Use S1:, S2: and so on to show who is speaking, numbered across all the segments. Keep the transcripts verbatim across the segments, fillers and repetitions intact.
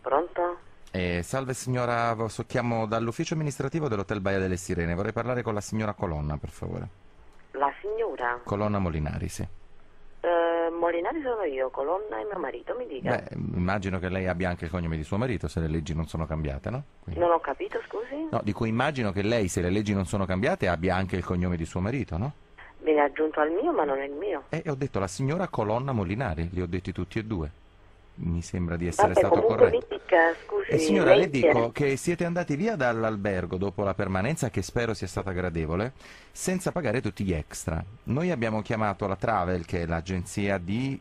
S1: Pronto?
S2: Eh, salve signora, so- chiamo dall'ufficio amministrativo dell'Hotel Baia delle Sirene. Vorrei parlare con la signora Colonna, per favore.
S1: La signora?
S2: Colonna Molinari, sì.
S1: Eh, Molinari sono io, Colonna è mio marito, mi dica.
S2: Beh, immagino che lei abbia anche il cognome di suo marito, se le leggi non sono cambiate, no? Quindi-
S1: Non ho capito, scusi?
S2: No, dico immagino che lei, se le leggi non sono cambiate, abbia anche il cognome di suo marito, no?
S1: Viene aggiunto al mio, ma non è il mio.
S2: E ho detto la signora Colonna Molinari, li ho detti tutti e due. Mi sembra di essere
S1: Vabbè,
S2: stato
S1: comunque
S2: corretto.
S1: mi dica, scusi,
S2: E signora,
S1: lei
S2: le
S1: chi è?
S2: dico che siete andati via dall'albergo dopo la permanenza, che spero sia stata gradevole, senza pagare tutti gli extra. Noi abbiamo chiamato la Travel, che è l'agenzia di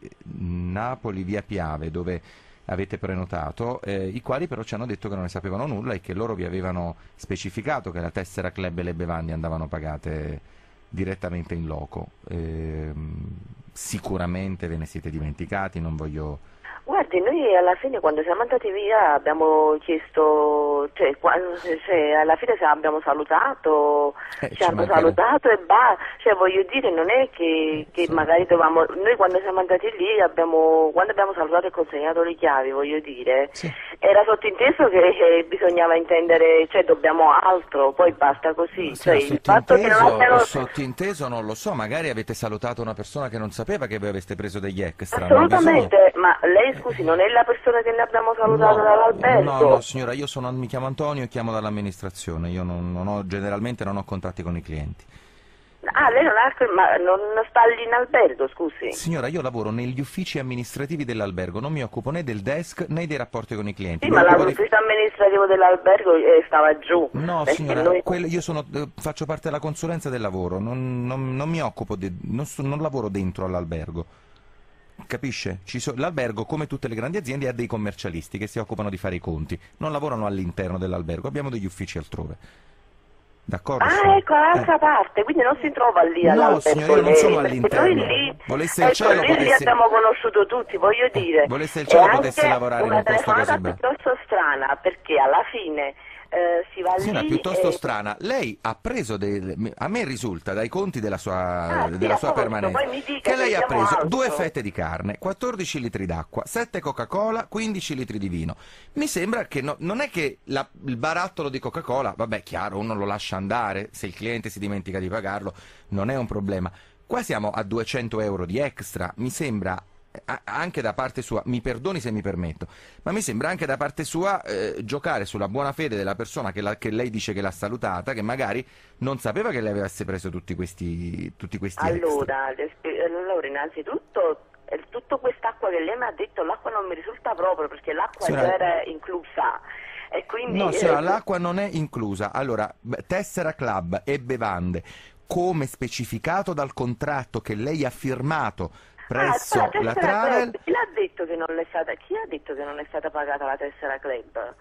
S2: Napoli via Piave, dove avete prenotato, eh, i quali però ci hanno detto che non ne sapevano nulla e che loro vi avevano specificato che la tessera club e le bevande andavano pagate direttamente in loco. Ehm, sicuramente ve ne siete dimenticati, non voglio...
S1: Guardi, noi alla fine quando siamo andati via abbiamo chiesto, cioè, quando, cioè alla fine se abbiamo salutato,
S2: Eh,
S1: ci
S2: ci
S1: hanno
S2: mancherebbe.
S1: salutato e basta, cioè voglio dire non è che, che
S2: Sì.
S1: magari dovevamo, noi quando siamo andati lì abbiamo, quando abbiamo salutato e consegnato le chiavi, voglio dire,
S2: Sì.
S1: era sottinteso che eh, bisognava intendere, cioè dobbiamo altro, poi basta così,
S2: Sì,
S1: cioè il fatto che non
S2: sottinteso,
S1: abbiano...
S2: sottinteso non lo so, magari avete salutato una persona che non sapeva che voi aveste preso degli extra. non bisogna-
S1: Assolutamente, ma lei scusi, non è la persona che ne abbiamo salutato
S2: No,
S1: dall'albergo?
S2: no, no, signora, io sono, mi chiamo Antonio e chiamo dall'amministrazione, io non, non ho, generalmente non ho contatti con i clienti.
S1: Ah, lei non ha, ma non sta lì in albergo, scusi?
S2: Signora, io lavoro negli uffici amministrativi dell'albergo, non mi occupo né del desk né dei rapporti con i clienti.
S1: Sì,
S2: mi
S1: ma
S2: occupo di-
S1: l'ufficio amministrativo dell'albergo eh, stava giù.
S2: No,
S1: perché
S2: signora,
S1: noi...
S2: quello- io sono, eh, faccio parte della consulenza del lavoro, non, non- non mi occupo, di- non, so- non lavoro dentro all'albergo. Capisce? Ci so- l'albergo, come tutte le grandi aziende, ha dei commercialisti che si occupano di fare i conti, non lavorano all'interno dell'albergo, abbiamo degli uffici altrove. D'accordo?
S1: Ah,
S2: signora?
S1: ecco, l'altra
S2: Eh.
S1: parte, quindi non si trova lì
S2: No,
S1: all'albergo.
S2: signora, io non
S1: lei,
S2: sono
S1: perché
S2: all'interno.
S1: Noi lì,
S2: Volesse il
S1: ecco,
S2: cielo,
S1: lì, lì
S2: potessi-
S1: abbiamo conosciuto tutti, voglio dire.
S2: volesse il
S1: E
S2: cielo,
S1: anche
S2: potesse lavorare in
S1: una
S2: un posto
S1: telefonata
S2: così bello.
S1: piuttosto strana, perché alla fine eh, si va
S2: Signora,
S1: lì
S2: piuttosto
S1: e...
S2: strana, lei ha preso del... a me risulta dai conti della sua,
S1: Ah, sì,
S2: della sua
S1: apposto,
S2: permanenza
S1: poi mi dica
S2: che
S1: se
S2: lei ha
S1: abbiamo
S2: preso
S1: altro.
S2: due fette di carne, quattordici litri d'acqua, sette Coca-Cola, quindici litri di vino. Mi sembra che no- non è che la- il barattolo di Coca-Cola, vabbè, chiaro, uno lo lascia andare, se il cliente si dimentica di pagarlo non è un problema. Qua siamo a duecento euro di extra, mi sembra a- anche da parte sua, mi perdoni se mi permetto, ma mi sembra anche da parte sua eh, giocare sulla buona fede della persona che, la- che lei dice che l'ha salutata, che magari non sapeva che lei avesse preso tutti questi, tutti questi extra.
S1: Allora, le spie- allora, innanzitutto, eh, tutta quest'acqua che lei mi ha detto, l'acqua non mi risulta proprio, perché l'acqua
S2: Signora-
S1: già era inclusa. E quindi,
S2: No,
S1: eh,
S2: signora, l'acqua non è inclusa. Allora, beh, tessera club e bevande, come specificato dal contratto che lei ha firmato presso
S1: ah,
S2: la
S1: tessera
S2: Travel,
S1: club, chi l'ha detto che non l'è stata, chi ha detto che non è stata pagata la tessera club?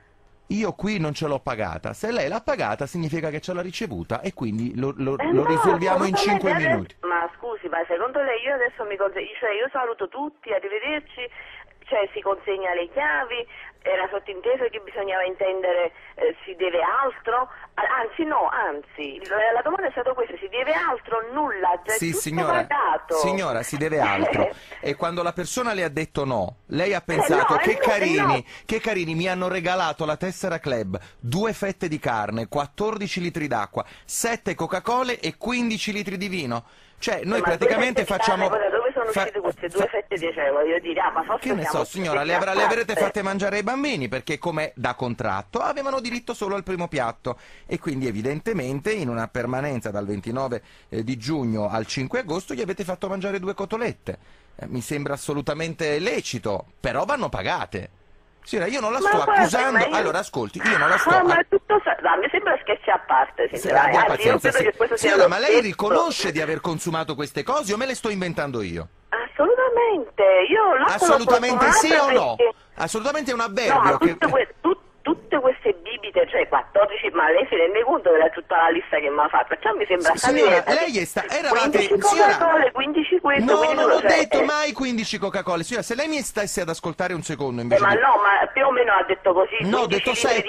S2: io qui non ce l'ho pagata. Se lei l'ha pagata significa che ce l'ha ricevuta e quindi lo, lo-
S1: Eh
S2: lo
S1: no,
S2: risolviamo in
S1: assolutamente,
S2: cinque
S1: adesso-
S2: minuti.
S1: Ma scusi, ma secondo lei io adesso mi consegno, cioè io saluto tutti, arrivederci, cioè si consegna le chiavi, era sottinteso che bisognava intendere eh, si deve altro, Ah, anzi no, anzi, la la domanda è stata questa, si deve altro, nulla, già è
S2: Sì,
S1: tutto
S2: signora,
S1: pagato.
S2: signora, si deve altro. E quando la persona le ha detto no, lei ha pensato
S1: no, eh
S2: che
S1: no,
S2: carini,
S1: eh no.
S2: che carini, mi hanno regalato la tessera club, due fette di carne, quattordici litri d'acqua, sette Coca-Cola e quindici litri di vino. Cioè, noi
S1: Ma due
S2: praticamente
S1: fette di
S2: facciamo...
S1: carne, poi da dove sono
S2: fa-
S1: uscite queste
S2: fa-
S1: due fette di cioè, voglio dire, ah, ma forse
S2: Che ne
S1: siamo
S2: so, signora, le,
S1: tutti
S2: avrà-
S1: a
S2: le avrete
S1: parte.
S2: fatte mangiare ai bambini perché, come da contratto, avevano diritto solo al primo piatto e quindi evidentemente in una permanenza dal ventinove eh, di giugno al cinque agosto gli avete fatto mangiare due cotolette. Eh, mi sembra assolutamente lecito, però vanno pagate. Signora, io non la
S1: Ma
S2: sto
S1: guarda,
S2: accusando.
S1: ma io-
S2: Allora, ascolti, io non la sto...
S1: Ah, ma
S2: a-
S1: è tutto... sa- no, mi sembra scherzi a parte,
S2: Se-
S1: sinceramente.
S2: abbia
S1: Anzi, io
S2: pazienza,
S1: credo
S2: sì.
S1: che questo sia
S2: Signora,
S1: lo
S2: ma lei
S1: scherzo.
S2: riconosce di aver consumato queste cose o me le sto inventando io?
S1: Assolutamente, io l'acqua l'ho
S2: Assolutamente sì o
S1: consumata
S2: no?
S1: perché-
S2: Assolutamente è un
S1: No,
S2: avverbio
S1: ma
S2: che...
S1: tutte, que- tu- tutte queste bibite, cioè quattordici, ma lei si rende conto della tutta la lista che mi ha fatto? Perciò mi sembra
S2: S- signora,
S1: stabilita
S2: lei è sta- eravate-
S1: quindici
S2: signora-
S1: Coca-Cola, quindici questo,
S2: No,
S1: quindici
S2: non
S1: quello,
S2: ho
S1: cioè,
S2: detto
S1: eh,
S2: mai quindici Coca-Cola. Signora, se lei mi stesse ad ascoltare un secondo
S1: eh,
S2: invece
S1: ma
S2: di...
S1: no, ma più o meno ha detto così,
S2: No, ho
S1: quindici
S2: detto
S1: litri di
S2: sette.
S1: vino,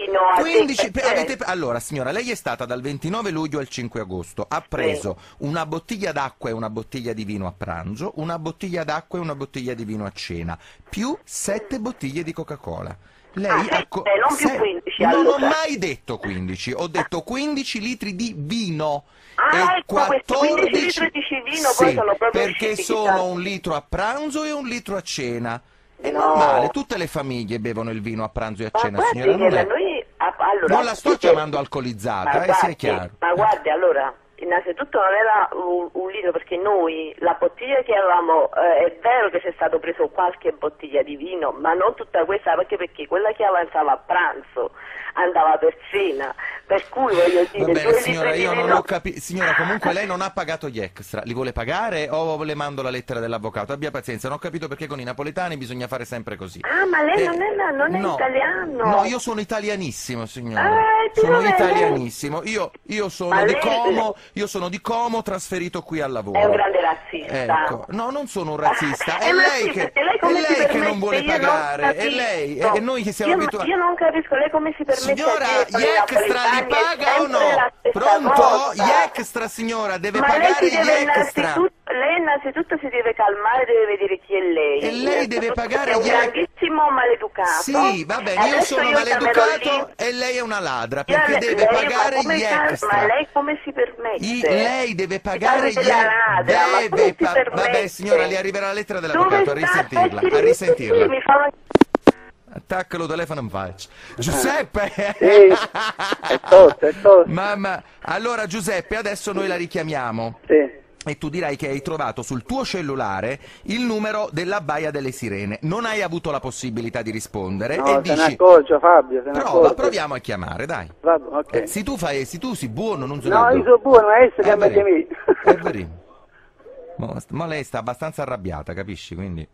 S1: vino a
S2: quindici,
S1: te,
S2: avete, allora signora, lei è stata dal ventinove luglio al cinque agosto, ha preso sì. una bottiglia d'acqua e una bottiglia di vino a pranzo, una bottiglia d'acqua e una bottiglia di vino a cena, più sette bottiglie di Coca-Cola. Lei
S1: ah,
S2: ha
S1: sette, non più quindici,
S2: non
S1: allora.
S2: ho mai detto quindici, ho detto quindici litri di vino.
S1: Ah,
S2: e
S1: ecco,
S2: quattordici
S1: questi quindici litri di vino
S2: sì,
S1: poi sono proprio
S2: perché
S1: usciti,
S2: sono
S1: chissà.
S2: un litro a pranzo e un litro a cena. È
S1: No.
S2: normale, tutte le famiglie bevono il vino a pranzo e a
S1: Ma
S2: cena,
S1: guardi
S2: signora.
S1: che
S2: Non,
S1: la
S2: è...
S1: noi, ah, allora,
S2: non la sto
S1: perché-
S2: chiamando alcolizzata,
S1: ma
S2: eh,
S1: guardi,
S2: sia chiaro.
S1: Ma guardi, allora, innanzitutto non era un, un litro, perché noi, la bottiglia che avevamo, eh, è vero che c'è stato preso qualche bottiglia di vino, ma non tutta questa, perché, perché quella che avanzava a pranzo andava per cena, per cui voglio dire...
S2: Va bene,
S1: due
S2: signora,
S1: litri di
S2: io non
S1: vino-
S2: ho capito. Signora, comunque lei non ha pagato gli extra. Li vuole pagare o le mando la lettera dell'avvocato? Abbia pazienza, non ho capito perché con i napoletani bisogna fare sempre così.
S1: Ah, ma lei
S2: Eh,
S1: non è, non è
S2: no.
S1: italiano?
S2: No, io sono italianissimo, signora.
S1: Ah, di
S2: sono
S1: dove lei?
S2: italianissimo. Io, io sono
S1: Ma
S2: di
S1: lei-
S2: Como, io sono di Como, trasferito qui al lavoro.
S1: È un grande razzista.
S2: Ecco, no, non sono un razzista,
S1: Eh,
S2: è
S1: ma
S2: lei
S1: sì,
S2: che,
S1: perché lei
S2: è
S1: come si
S2: lei che non
S1: permette?
S2: vuole
S1: Io non
S2: pagare, è
S1: capisco.
S2: lei, e noi che siamo
S1: io,
S2: abituati.
S1: io non capisco, lei come si permette
S2: Signora,
S1: a dire
S2: gli extra li paga o no? Pronto? Gli extra, signora, deve
S1: ma
S2: pagare
S1: lei si
S2: gli
S1: deve
S2: extra.
S1: innanzitutto, lei innanzitutto si deve calmare, deve vedere chi è lei.
S2: E lei deve pagare
S1: è un
S2: gli extra.
S1: grandissimo maleducato.
S2: Sì, va bene, io
S1: Adesso
S2: sono
S1: io
S2: maleducato
S1: chiamerò lì.
S2: e lei è una ladra,
S1: Io
S2: perché
S1: le-
S2: deve
S1: lei- ma
S2: pagare
S1: come
S2: gli
S1: cal-
S2: extra.
S1: Ma lei come si permette?
S2: I- lei deve pagare
S1: Si
S2: gli
S1: parla della ladra, ma come
S2: deve
S1: si
S2: pa-
S1: permette?
S2: Vabbè, signora, le arriverà la lettera dell'avvocato, a
S1: Dove sta?
S2: risentirla,
S1: Eh,
S2: a
S1: sì,
S2: risentirla.
S1: sì, mi fa...
S2: Attacca lo telefono in faccia. Giuseppe!
S3: Sì, è tosto, è tosto.
S2: Mamma, allora Giuseppe, adesso noi la richiamiamo.
S3: Sì.
S2: E tu dirai che hai trovato sul tuo cellulare il numero della Baia delle Sirene. Non hai avuto la possibilità di rispondere
S3: No,
S2: e
S3: se ne
S2: dici...
S3: accorge Fabio, se ne
S2: Prova,
S3: accorge.
S2: proviamo a chiamare, dai.
S3: Vabbè, ok.
S2: Eh, se tu fai, se tu sei buono, non se
S3: No,
S2: ne
S3: io sono buono, ma adesso
S2: È
S3: chiama di me.
S2: vero, è vero. Ma, ma lei sta abbastanza arrabbiata, capisci? Quindi...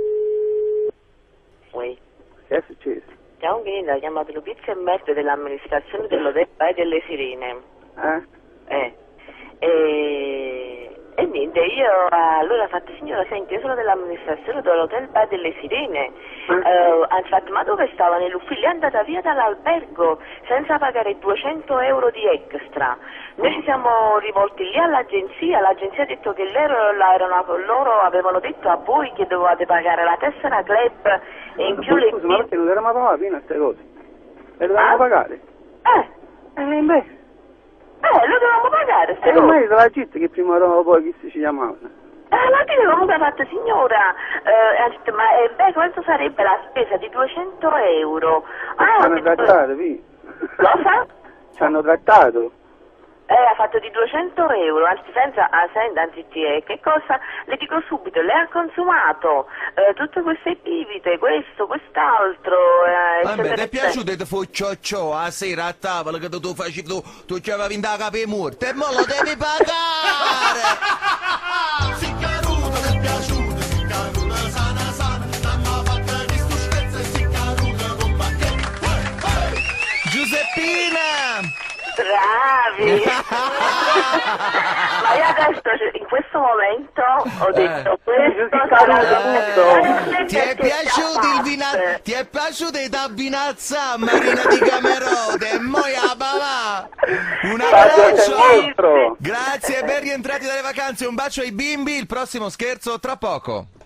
S1: Ui.
S3: Che è successo?
S1: Ciao, Ghinda, ha chiamato Lupizia e Merto dell'amministrazione dell'Hotel Baia delle Sirene.
S3: Eh?
S1: Eh. E... E niente, io allora ho fatto, signora, senti, io sono dell'amministrazione dell'Hotel Baia delle Sirene. Eh, ha fatto, ma dove stava? Nell'ufficio? È andata via dall'albergo senza pagare duecento euro di extra. Noi ci siamo rivolti lì all'agenzia, l'agenzia ha detto che loro, la- erano, loro avevano detto a voi che dovevate pagare la tessera club e in più le...
S3: Scusa, ma perché non dovevamo pagare fino a queste cose? Le dovevamo
S1: Ah?
S3: pagare?
S1: Eh,
S3: Eh, beh.
S1: eh, lo dovevamo pagare, ste
S3: Eh,
S1: cose.
S3: ma io la gente che prima eravamo poi chi si chiamava?
S1: Eh, la fine comunque ha fatto, signora, eh, ha detto, ma eh, beh, quanto sarebbe la spesa di duecento euro?
S3: Ci
S1: Ah, ho
S3: hanno
S1: detto,
S3: trattato, vi?
S1: cosa?
S3: Ci hanno trattato.
S1: Eh, ha fatto di duecento euro, anzi senza, ah, senta, anzi, eh, che cosa, le dico subito, lei ha consumato eh, tutte queste bibite, questo, quest'altro, eh,
S2: Vabbè,
S1: eccetera,
S2: ti è
S1: eccetera.
S2: piaciuto che fu ciò ciò a sera a tavola che tu facevi tu, tu ci avevi in da capo morto e mo lo devi pagare!
S4: Si caruta mi è piaciuta, si caruta sana sana, l'hanno fatta di stuschezza e si caruta con pacchetti.
S2: Giuseppina!
S1: Bravi! Ma io adesso, in questo momento, ho detto,
S2: Eh.
S1: questo
S3: Sì,
S1: sarà...
S3: caruta,
S2: Eh, ti è piaciuto il vina... ti è piaciuto il tabbinazza Marina di Camerode e moia papà un
S3: Fabio, sei
S2: abbraccio
S3: mostro.
S2: grazie, ben rientrati dalle vacanze, un bacio ai bimbi, il prossimo scherzo tra poco.